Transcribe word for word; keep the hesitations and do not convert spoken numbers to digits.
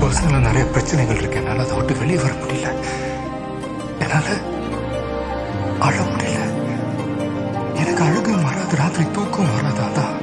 பர்சனலா நிறைய பிரச்சனைகள் இருக்கு. என்னால அதை விட்டு வெளியே வர முடியல. என்னால அழ முடியல. எனக்கு அழுகும் வராது, ராத்திரி தூக்கம் வராது. அதான்